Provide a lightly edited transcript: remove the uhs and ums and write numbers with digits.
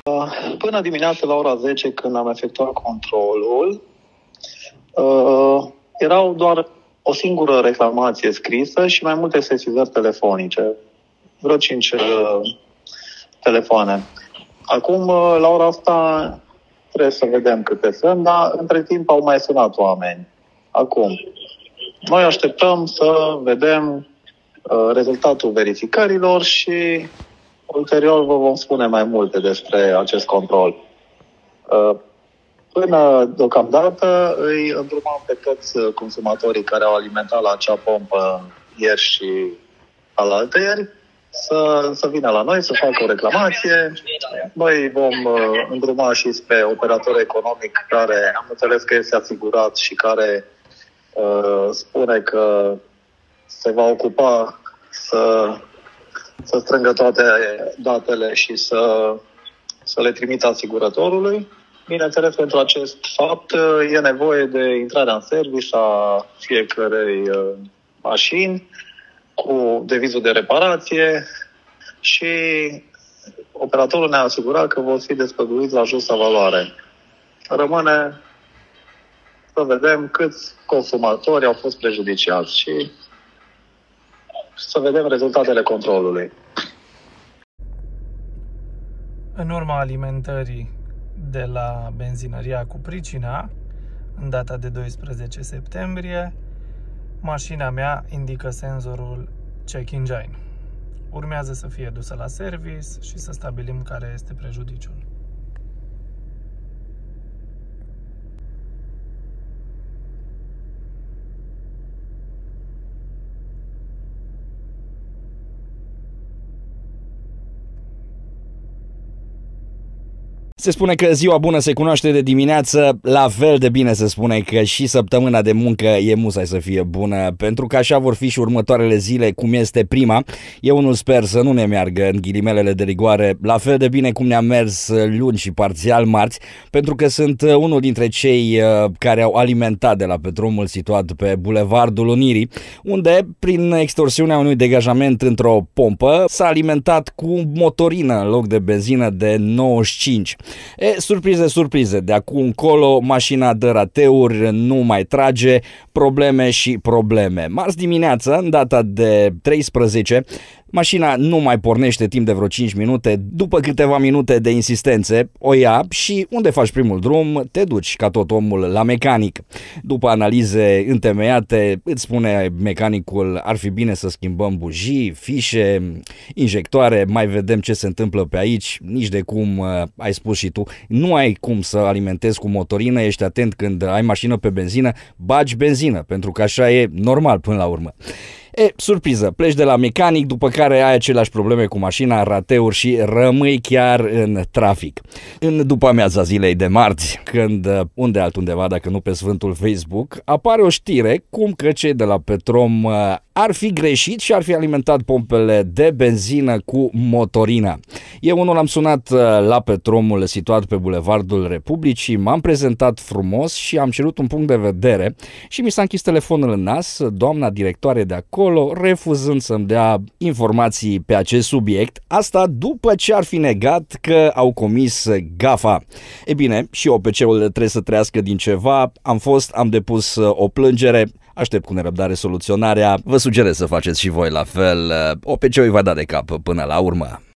Până dimineața la ora 10, când am efectuat controlul, erau doar o singură reclamație scrisă și mai multe sesizări telefonice. Vreo 5 telefoane. Acum, la ora asta, trebuie să vedem câte sunt, dar între timp au mai sunat oameni. Acum, noi așteptăm să vedem rezultatul verificărilor și ulterior vă vom spune mai multe despre acest control. Până deocamdată îi îndrumam pe toți consumatorii care au alimentat la acea pompă ieri și alaltăieri să vină la noi, să facă o reclamație. Noi vom îndruma și spre operator economic care am înțeles că este asigurat și care spune că se va ocupa să strângă toate datele și să le trimită asigurătorului. Bineînțeles, pentru acest fapt e nevoie de intrarea în serviciu a fiecărei mașini cu devizul de reparație și operatorul ne-a asigurat că vor fi despăgubiți la justa valoare. Rămâne să vedem câți consumatori au fost prejudiciați și să vedem rezultatele controlului. În urma alimentării de la benzinăria cu pricina, în data de 12 septembrie, mașina mea indică senzorul Check Engine. Urmează să fie dusă la service și să stabilim care este prejudiciul. Se spune că ziua bună se cunoaște de dimineață, la fel de bine se spune că și săptămâna de muncă e musai să fie bună, pentru că așa vor fi și următoarele zile, cum este prima. Eu unul sper să nu ne meargă în ghilimelele de rigoare, la fel de bine cum ne-a mers luni și parțial marți, pentru că sunt unul dintre cei care au alimentat de la Petromul situat pe Bulevardul Unirii, unde, prin extorsiunea unui degajament într-o pompă, s-a alimentat cu motorină în loc de benzină de 95. Surprize, surprize, de acum încolo mașina de rateuri nu mai trage, probleme și probleme. Marți dimineață, în data de 13, mașina nu mai pornește timp de vreo 5 minute, după câteva minute de insistențe, o ia și unde faci primul drum, te duci ca tot omul la mecanic. După analize întemeiate, îți spune mecanicul, ar fi bine să schimbăm bujii, fișe, injectoare, mai vedem ce se întâmplă pe aici, nici de cum, ai spus și tu, nu ai cum să alimentezi cu motorină, ești atent când ai mașină pe benzină, bagi benzină, pentru că așa e normal până la urmă. Surpriză, pleci de la mecanic, după care ai aceleași probleme cu mașina, rateuri și rămâi chiar în trafic. În după-amiaza zilei de marți, când, unde altundeva dacă nu pe Sfântul Facebook, apare o știre cum că cei de la Petrom ar fi greșit și ar fi alimentat pompele de benzină cu motorină. Eu unul am sunat la Petromul situat pe Bulevardul Republicii, m-am prezentat frumos și am cerut un punct de vedere și mi s-a închis telefonul în nas, doamna directoare de acolo refuzând să-mi dea informații pe acest subiect, asta după ce ar fi negat că au comis gafa. E bine, și OPC-ul trebuie să trăiască din ceva, am depus o plângere, aștept cu nerăbdare soluționarea, vă sugerez să faceți și voi la fel, OPC-ul îi va da de cap până la urmă.